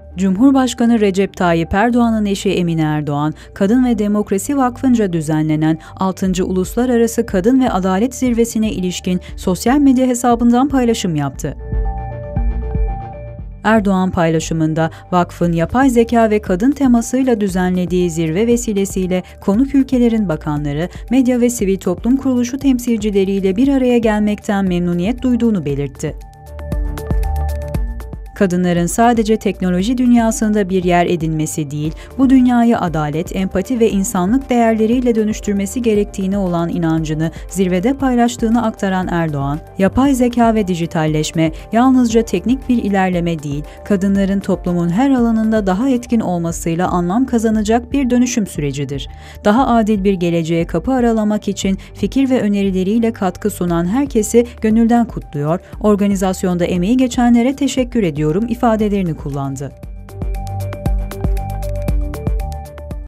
Cumhurbaşkanı Recep Tayyip Erdoğan'ın eşi Emine Erdoğan, Kadın ve Demokrasi Vakfı'nca düzenlenen 6. Uluslararası Kadın ve Adalet Zirvesi'ne ilişkin sosyal medya hesabından paylaşım yaptı. Erdoğan paylaşımında vakfın yapay zeka ve kadın temasıyla düzenlediği zirve vesilesiyle konuk ülkelerin bakanları, medya ve sivil toplum kuruluşu temsilcileriyle bir araya gelmekten memnuniyet duyduğunu belirtti. Kadınların sadece teknoloji dünyasında bir yer edinmesi değil, bu dünyayı adalet, empati ve insanlık değerleriyle dönüştürmesi gerektiğine olan inancını zirvede paylaştığını aktaran Erdoğan, yapay zeka ve dijitalleşme yalnızca teknik bir ilerleme değil, kadınların toplumun her alanında daha etkin olmasıyla anlam kazanacak bir dönüşüm sürecidir. Daha adil bir geleceğe kapı aralamak için fikir ve önerileriyle katkı sunan herkesi gönülden kutluyor, organizasyonda emeği geçenlere teşekkür ediyor ifadelerini kullandı.